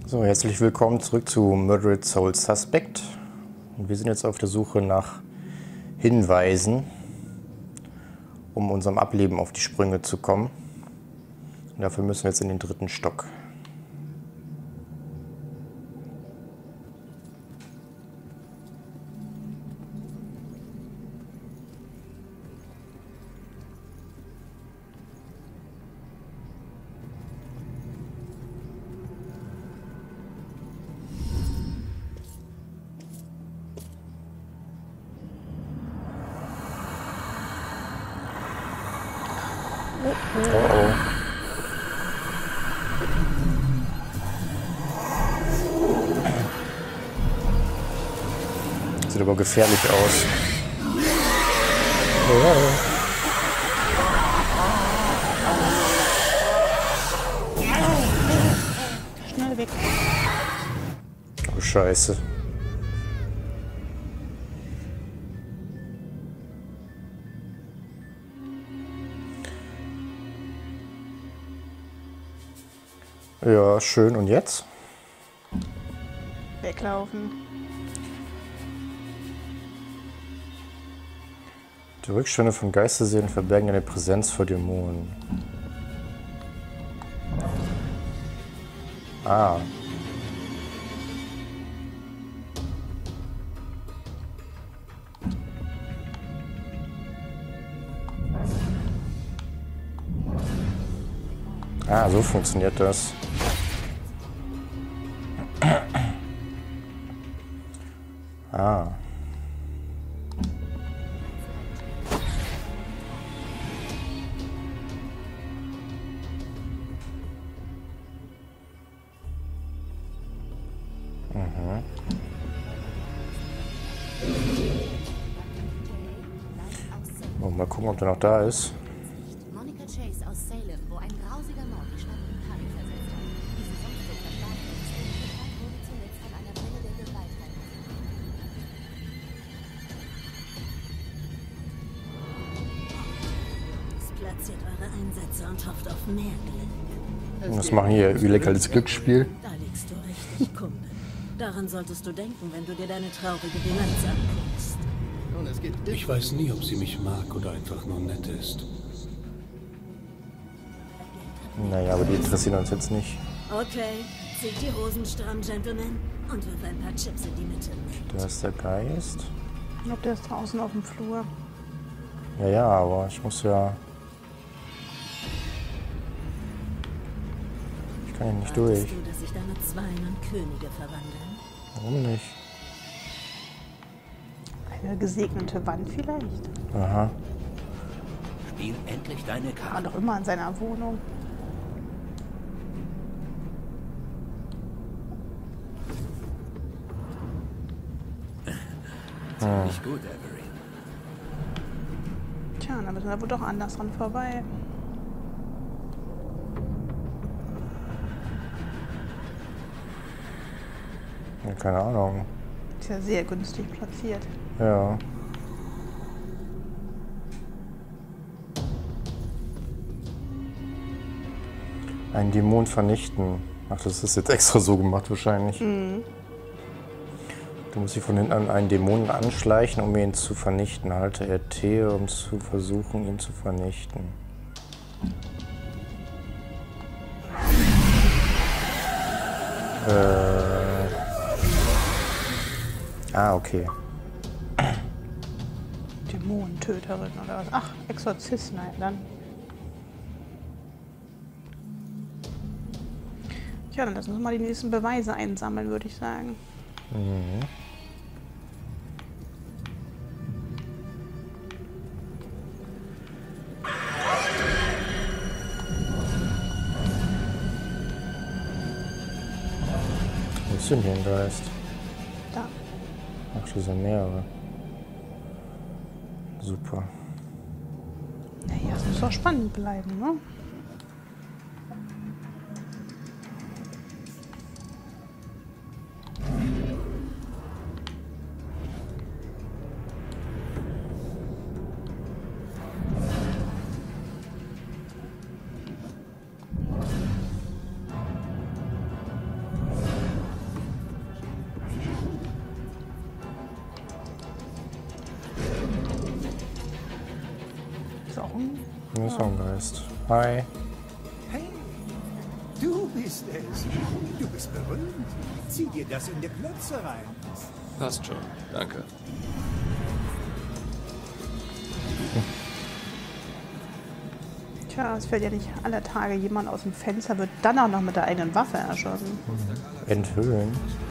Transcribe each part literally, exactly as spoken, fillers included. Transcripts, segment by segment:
So, herzlich willkommen zurück zu Murdered Soul Suspect. Und wir sind jetzt auf der Suche nach Hinweisen, um unserem Ableben auf die Sprünge zu kommen. Und dafür müssen wir jetzt in den dritten Stock. Oh oh. Sieht aber gefährlich aus. Schnell weg. Oh Scheiße. Ja, schön. Und jetzt? Weglaufen. Die Rückstände von Geisterseelen verbergen eine Präsenz vor Dämonen. Ah. Ah, so funktioniert das. Ah. Mhm. Oh, mal gucken, ob der noch da ist. Monica Chase aus Salem, wo ein grausiger Mord die Stadt in Panik versetzt hat. Diese sonst so verstarkte Extremität wurde zuletzt an einer Welle der Gewalt heimgesucht. Platziert eure Einsätze und hofft auf mehr Glück. Was machen hier? Illegales Glücksspiel. Da liegst du richtig, Kumpel. Daran solltest du denken, wenn du dir deine traurige Bilanz anguckst. Ich weiß nie, ob sie mich mag oder einfach nur nett ist. Naja, aber die interessieren uns jetzt nicht. Okay, zieht die Hosen stramm, Gentlemen, und wirf ein paar Chips in die Mitte. Da ist der Geist. Ich glaube, der ist draußen auf dem Flur. Ja, ja, aber ich muss ja... Ich kann ja nicht durch. Wartest du, dass sich deine Zweien in Könige verwandeln? Warum nicht? Eine gesegnete Wand vielleicht. Aha. Spiel endlich deine War Karte. doch immer in seiner Wohnung. Ziemlich gut, Avery. Tja, dann müssen wir wohl doch anders dran vorbei. Ja, keine Ahnung. Ist ja sehr günstig platziert. Ja. Einen Dämon vernichten. Ach, das ist jetzt extra so gemacht wahrscheinlich. Mhm. Du musst dich von hinten an einen Dämonen anschleichen, um ihn zu vernichten. Halte R T, um zu versuchen, ihn zu vernichten. Äh. Ah, okay. Dämonentöterin oder was? Ach, Exorzist, nein, dann. Tja, dann lassen wir mal die nächsten Beweise einsammeln, würde ich sagen. Mhm. Wo ist denn hier ein Geist? Da. Ach, das sind mehrere. Super. Naja, es muss doch spannend bleiben, ne? um. Das ist ein Geist. Hi. Hey, du bist es. Du bist berühmt. Zieh dir das in die Klötze rein. Passt schon, danke. Tja, es fällt ja nicht aller Tage jemand aus dem Fenster, wird dann auch noch mit der eigenen Waffe erschossen. Enthüllen.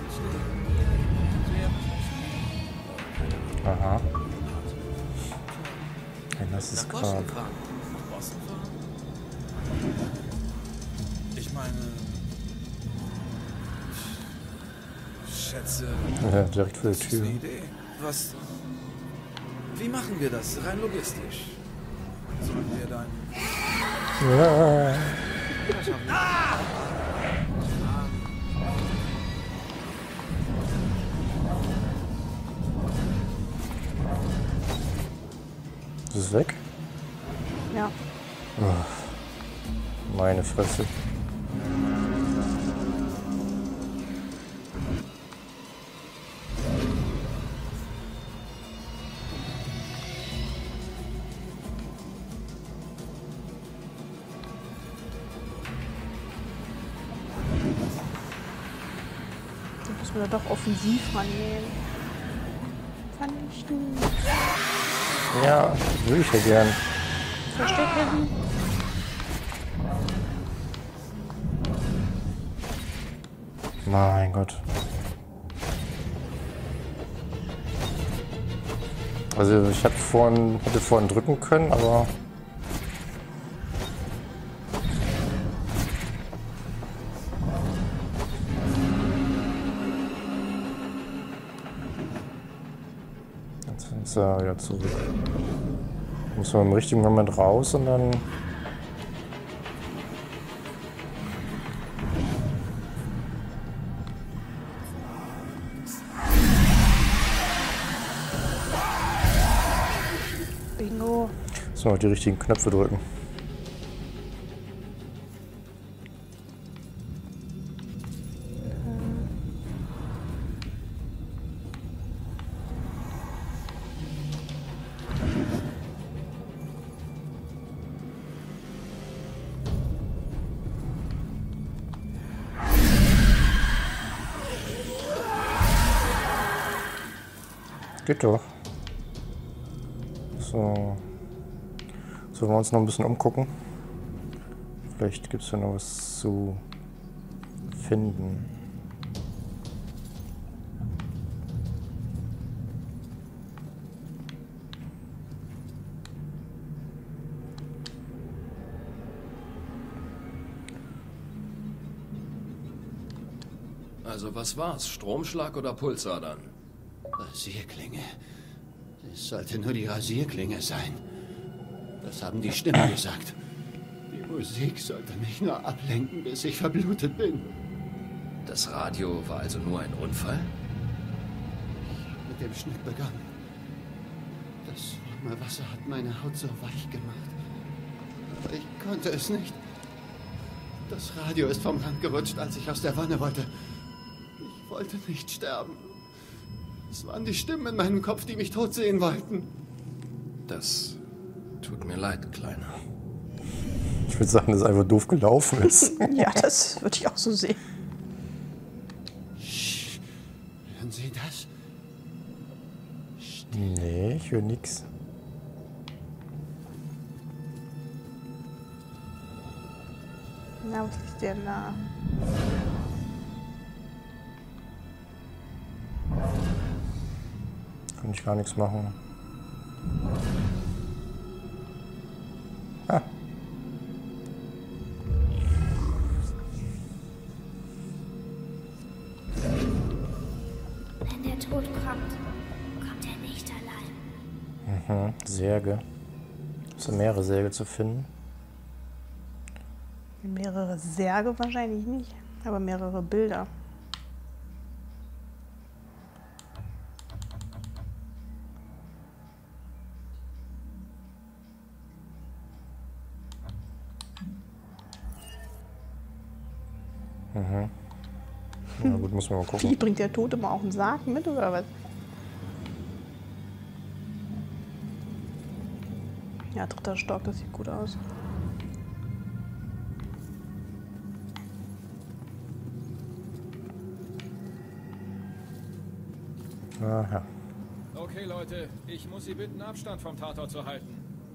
Aha. Ein nasses Grab. Ich meine... Schätze... Ja, direkt vor der Das ist Tür. eine Idee. Was... Wie machen wir das? Rein logistisch. Sollen wir dann... Ja. Ist es weg? Ja. Meine Fresse. Da müssen wir doch offensiv rangehen. Vernichten. Ja, würde ich ja gern. Verstecken. Mein Gott. Also ich hatte vorhin, hätte vorhin drücken können, aber... Jetzt ist er wieder zurück. Muss man im richtigen Moment raus und dann... Bingo. Muss man auch die richtigen Knöpfe drücken. Geht doch. So. Sollen wir uns noch ein bisschen umgucken? Vielleicht gibt es ja noch was zu finden. Also was war's? Stromschlag oder Pulsadern? Rasierklinge. Es sollte nur die Rasierklinge sein. Das haben die Stimmen gesagt. Die Musik sollte mich nur ablenken, bis ich verblutet bin. Das Radio war also nur ein Unfall? Mit dem Schnitt begonnen. Das warme Wasser hat meine Haut so weich gemacht. Aber ich konnte es nicht. Das Radio ist vom Rand gerutscht, als ich aus der Wanne wollte. Ich wollte nicht sterben. Es waren die Stimmen in meinem Kopf, die mich tot sehen wollten. Das tut mir leid, Kleiner. Ich würde sagen, dass es einfach doof gelaufen ist. Ja, das würde ich auch so sehen. Sch, hören Sie das? Nee, ich höre nix. Na, was ist denn da? Kann ich gar nichts machen. Ah. Wenn der Tod kommt, kommt er nicht allein. Mhm. Särge. Es sind mehrere Särge zu finden. Mehrere Särge wahrscheinlich nicht, aber mehrere Bilder. Mhm. Na gut, muss man mal gucken. Wie, bringt der Tod immer auch einen Sarg mit oder was? Ja, dritter Stock, das sieht gut aus. Aha. Okay, Leute, ich muss Sie bitten, Abstand vom Tatort zu halten.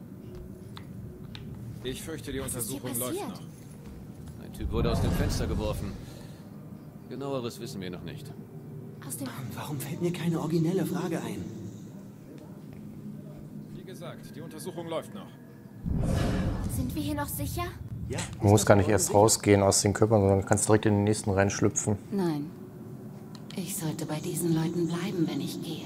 Ich fürchte, die Untersuchung läuft noch. Ein Typ wurde aus dem Fenster geworfen. Genaueres wissen wir noch nicht. Aus dem Warum fällt mir keine originelle Frage ein? Wie gesagt, die Untersuchung läuft noch. Sind wir hier noch sicher? Ja. Man muss gar nicht erst rausgehen aus den Körpern, sondern kannst direkt in den nächsten reinschlüpfen. Nein. Ich sollte bei diesen Leuten bleiben, wenn ich gehe.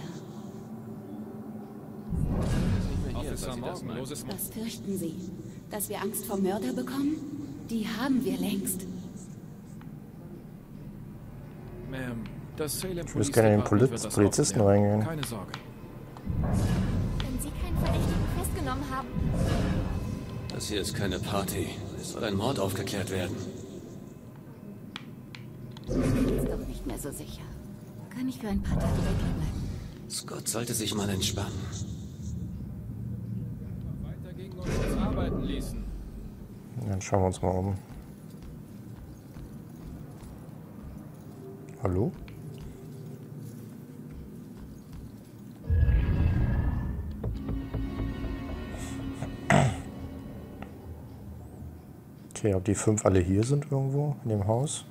Officer Morgan, loses Mo- Was fürchten Sie? Dass wir Angst vor Mörder bekommen? Die haben wir längst. Ma'am, das Salem Ich würde gerne in den Police Department Poliz wird das Polizisten aufklären. reingehen. Keine Sorge. Wenn Sie keinen Verdächtigen festgenommen haben. Das hier ist keine Party. Es soll ein Mord aufgeklärt werden. Ist doch nicht mehr so sicher. Kann ich für ein paar Tage wegbleiben? Scott sollte sich mal entspannen. Weiter gegen uns arbeiten ließen. Dann schauen wir uns mal um. Hallo? Okay, ob die fünf alle hier sind irgendwo in dem Haus?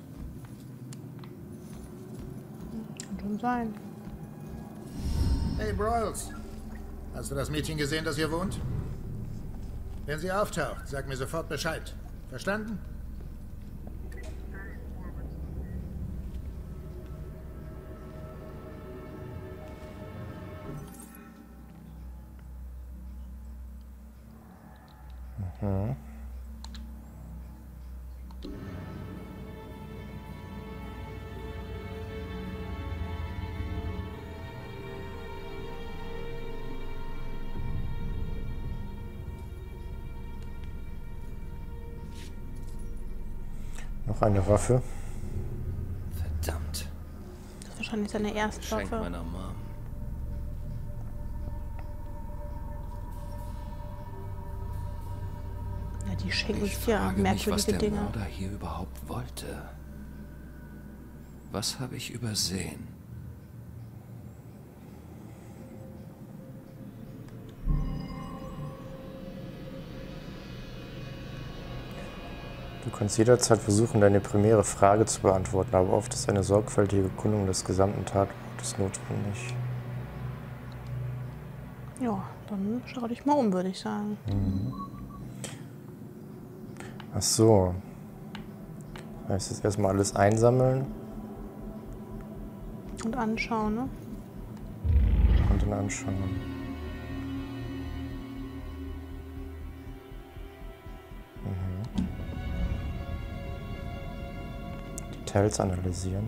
Kann schon sein. Hey, Broyles. Hast du das Mädchen gesehen, das hier wohnt? Wenn sie auftaucht, sag mir sofort Bescheid. Verstanden? Mhm. Noch eine Waffe. Verdammt. Das ist wahrscheinlich seine erste Geschenk Waffe. meiner Mom. Ja, die schenken Ich sich ja frage mich, was merkwürdige der Dinge. Mörder hier überhaupt wollte. Was habe ich übersehen? Du kannst jederzeit versuchen, deine primäre Frage zu beantworten, aber oft ist eine sorgfältige Erkundung des gesamten Tatortes notwendig. Ja, dann schau dich mal um, würde ich sagen. Mhm. Ach so. Heißt jetzt erstmal alles einsammeln Und anschauen, ne? und dann anschauen. Mhm. Details analysieren.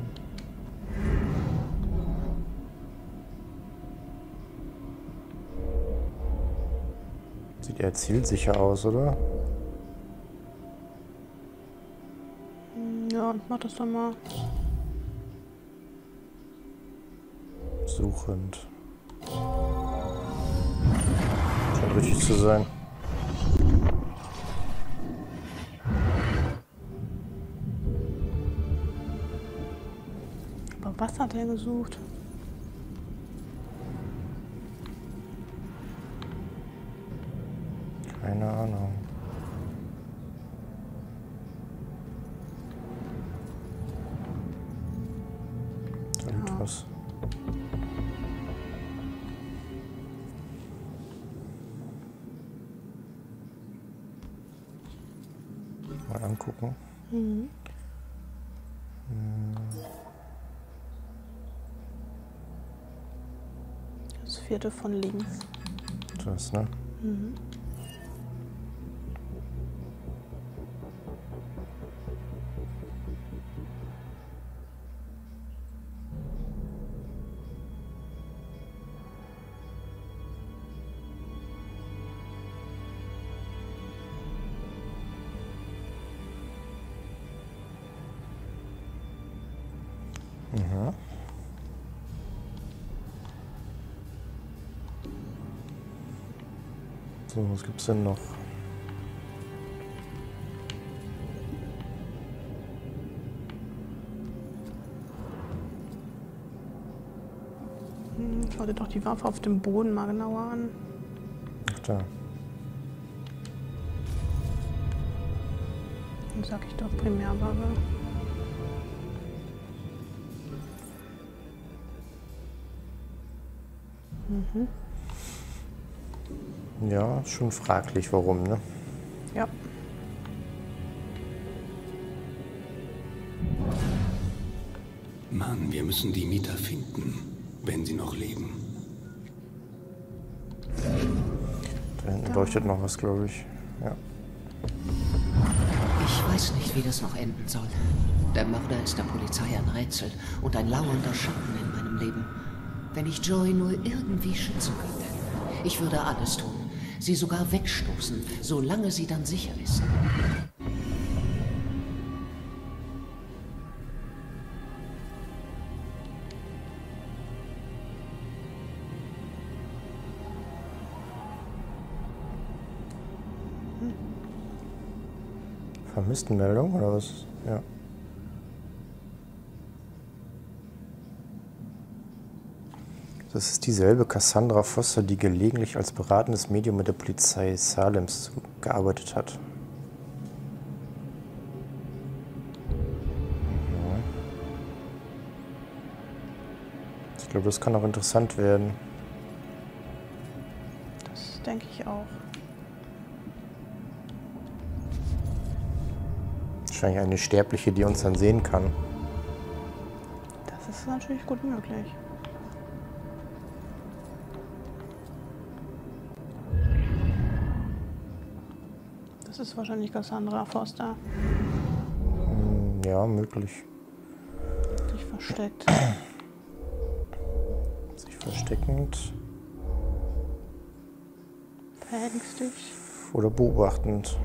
Sieht eher zielsicher aus, oder? Ja, mach das doch mal. Suchend. Scheint richtig zu sein. Aber was hat er gesucht? Keine Ahnung. Da liegt was. Mal angucken. Mhm. Das vierte von links. Das, ne? Mhm. Mhm. So, was gibt's denn noch? Hm, schau dir doch die Waffe auf dem Boden mal genauer an. Ach da. Dann sag ich doch Primärwaffe. Mhm. Ja, schon fraglich, warum, ne? Ja. Mann, wir müssen die Mieter finden, wenn sie noch leben. Da hinten leuchtet noch was, glaube ich. Ja. Ich weiß nicht, wie das noch enden soll. Der Mörder ist der Polizei ein Rätsel und ein lauernder Schatten in meinem Leben. Wenn ich Joey nur irgendwie schützen könnte. Ich würde alles tun. Sie sogar wegstoßen, solange sie dann sicher ist. Vermisstenmeldung oder was? Ja. Das ist dieselbe Cassandra Foster, die gelegentlich als beratendes Medium mit der Polizei Salems gearbeitet hat. Mhm. Ich glaube, das kann auch interessant werden. Das denke ich auch. Wahrscheinlich eine Sterbliche, die uns dann sehen kann. Das ist natürlich gut möglich. Das ist wahrscheinlich Cassandra Foster. Ja, möglich. Sich versteckt. Sich versteckend. Verängstigt. Oder beobachtend.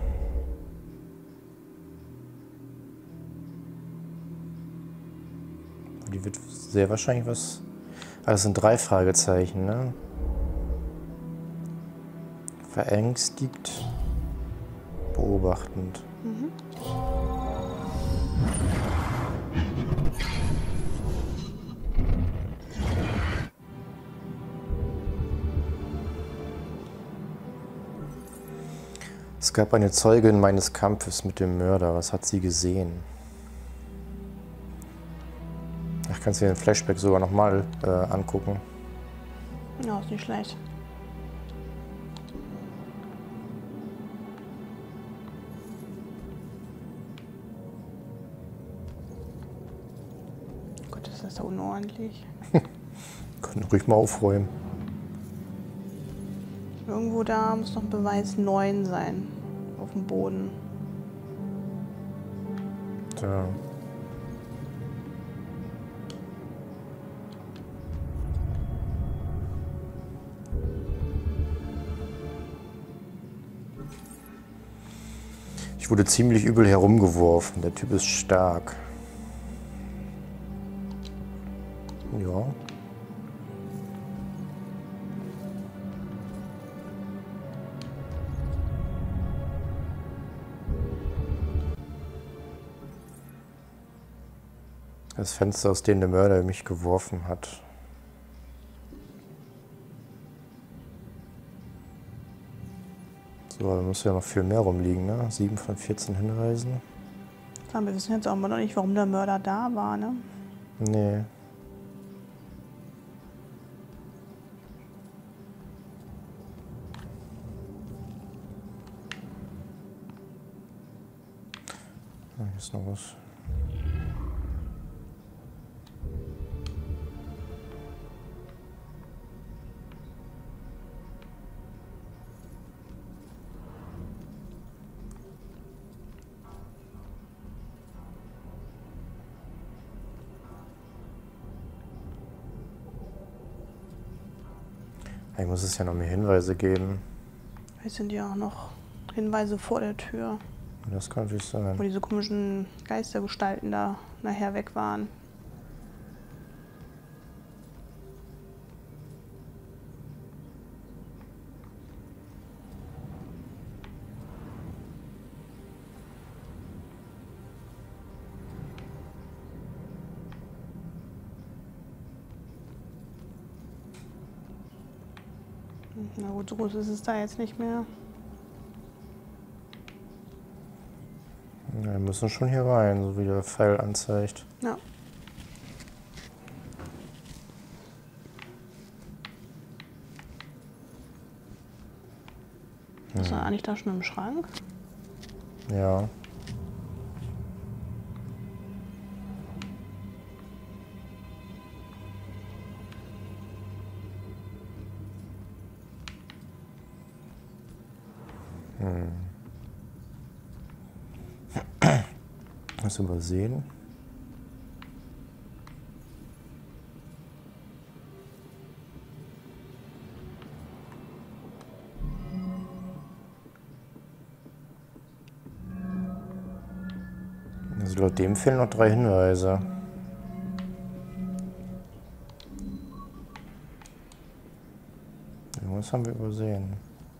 Die wird sehr wahrscheinlich was... Ah, das sind drei Fragezeichen, ne? Verängstigt. Beobachtend. Mhm. Es gab eine Zeugin meines Kampfes mit dem Mörder. Was hat sie gesehen? Ach, kannst du dir den Flashback sogar nochmal äh, angucken. Ja, ist nicht schlecht. Gott, ist das da unordentlich. Können ruhig mal aufräumen. Irgendwo da muss noch ein Beweis neun sein. Auf dem Boden. Da. Ich wurde ziemlich übel herumgeworfen. Der Typ ist stark. Ja. Das Fenster, aus dem der Mörder mich geworfen hat. So, da muss ja noch viel mehr rumliegen, ne? sieben von vierzehn Hinweisen. Wir wissen jetzt auch immer noch nicht, warum der Mörder da war, ne? Nee. Ah, hier ist noch was. Eigentlich muss es ja noch mehr Hinweise geben. Vielleicht sind ja auch noch Hinweise vor der Tür. Das kann natürlich sein. Wo diese komischen Geistergestalten da nachher weg waren. Na gut, so groß ist es da jetzt nicht mehr. Ja, wir müssen schon hier rein, so wie der Pfeil anzeigt. Ja. Ist er eigentlich da schon im Schrank? Ja. Hm. Was übersehen? Also laut dem fehlen noch drei Hinweise. Irgendwas haben wir übersehen.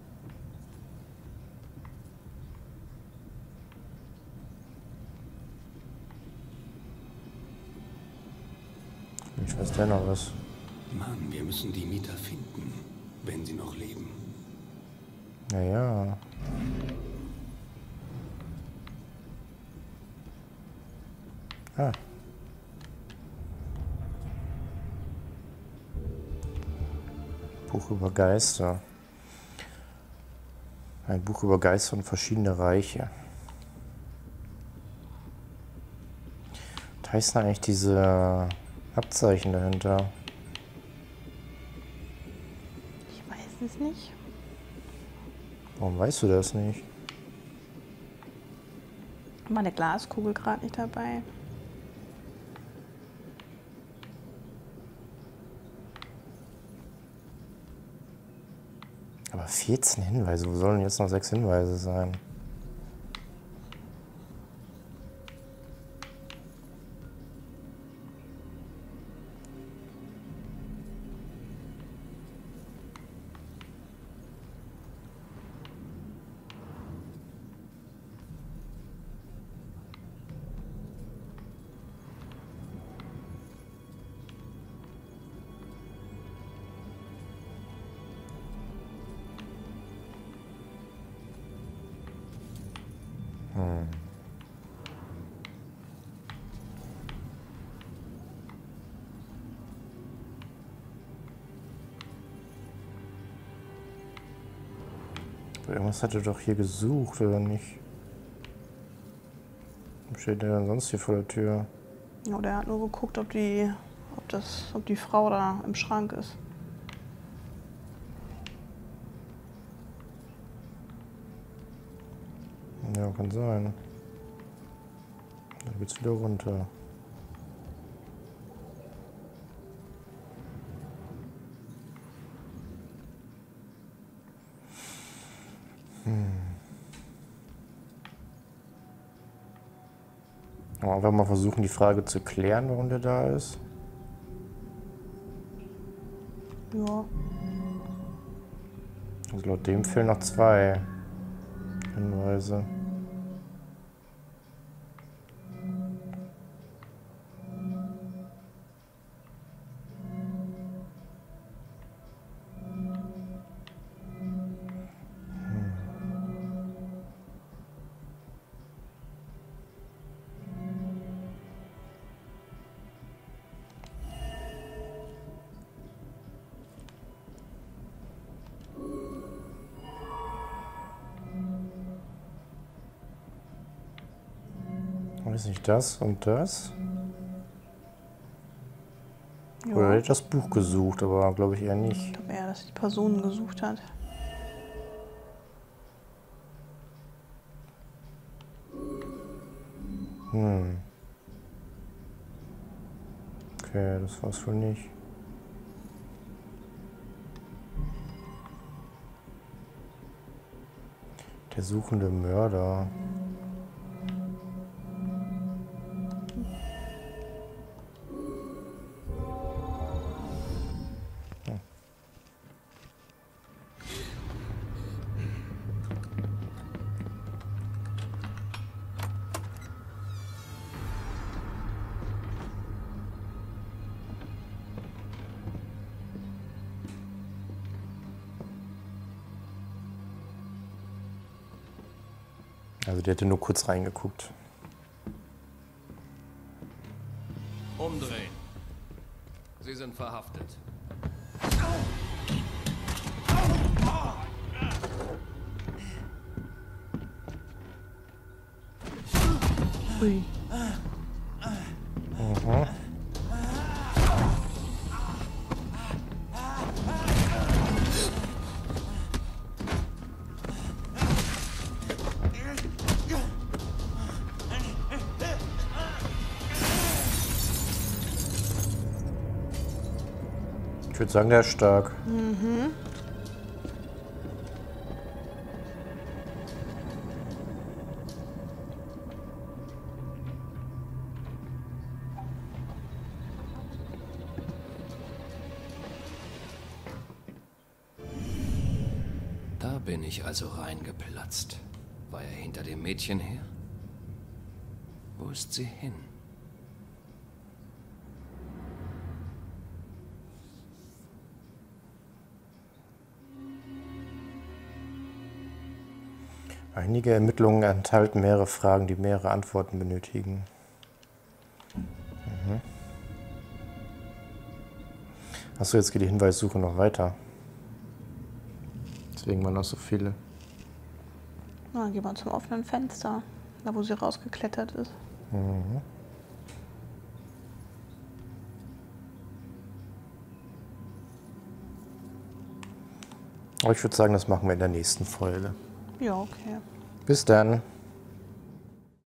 Ich weiß der noch was. Mann, wir müssen die Mieter finden, wenn sie noch leben. Naja. Ah. Buch über Geister. Ein Buch über Geister und verschiedene Reiche. Was heißen eigentlich diese Abzeichen dahinter? Ich weiß es nicht. Warum weißt du das nicht? Meine Glaskugel gerade nicht dabei. Aber vierzehn Hinweise, wo sollen jetzt noch sechs Hinweise sein? Hm. Aber irgendwas hat er doch hier gesucht, oder nicht? Was steht der denn sonst hier vor der Tür? Ja, der hat nur geguckt, ob die, ob das, ob die Frau da im Schrank ist. Ja, kann sein. Dann geht's wieder runter. Hm. Aber einfach mal versuchen, die Frage zu klären, warum der da ist. Ja. Also laut dem fehlen noch zwei Hinweise. Weiß nicht, das und das? Ja. Oder er hat das Buch gesucht, aber glaube ich eher nicht. Ich glaube eher, dass die Person gesucht hat. Hm. Okay, das war's wohl nicht. Der suchende Mörder. Also der hätte nur kurz reingeguckt. Umdrehen. Sie sind verhaftet. Ui. Mhm. Ich würde sagen, der ist stark. Mhm. Da bin ich also reingeplatzt. War er hinter dem Mädchen her? Wo ist sie hin? Einige Ermittlungen enthalten mehrere Fragen, die mehrere Antworten benötigen. Mhm. Achso, jetzt geht die Hinweissuche noch weiter. Deswegen waren noch so viele. Na, dann gehen wir zum offenen Fenster, da wo sie rausgeklettert ist. Mhm. Aber ich würde sagen, das machen wir in der nächsten Folge. Ja, okay. Bis dann.